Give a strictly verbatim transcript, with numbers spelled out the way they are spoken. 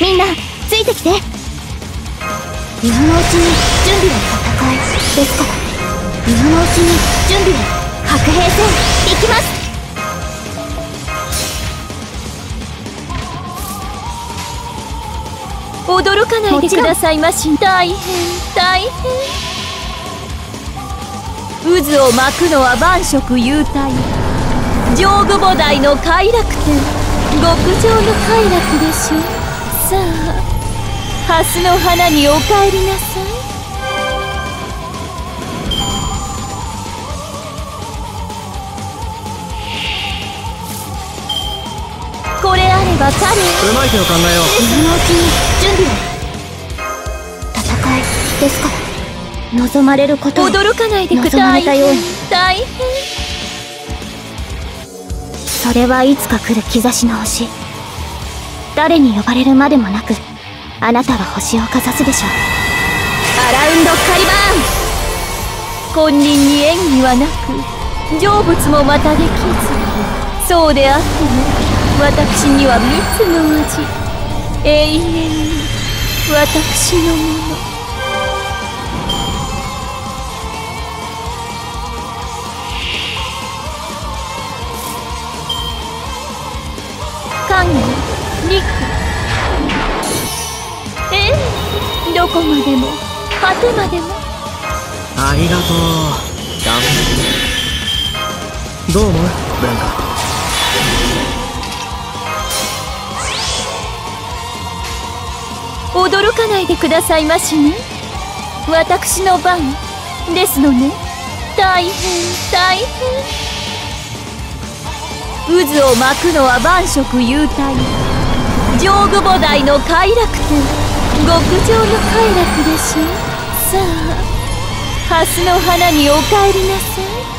みんなついてきて。今のうちに準備は戦いですから。今のうちに準備は白兵戦行きます。 驚かないでくださいまし。大変大変。渦を巻くのは万色幽体、上具菩提の快楽天、極上の快楽でしょう。さあ蓮の花にお帰りなさい。これあれば彼うまい手を考えよう。 今のうちに準備を。戦いですから、望まれることを驚かないでくだ望まれたように。 大変。 それはいつか来る兆しの星。誰に呼ばれるまでもなく、あなたは星をかざすでしょう。 アラウンドカリバーン。金輪に縁起はなく、成仏もまたできず、そうであっても私には蜜の味、永遠に私のもの。影、陸、ええ、どこまでも果てまでも。 ありがとう。頑張る。どう思うブランカ。 驚かないでくださいましね。私の番ですのね。大変大変。渦を巻くのは万色幽体、上具菩提の快楽天、極上の快楽でしょう。さあ蓮の花にお帰りなさい。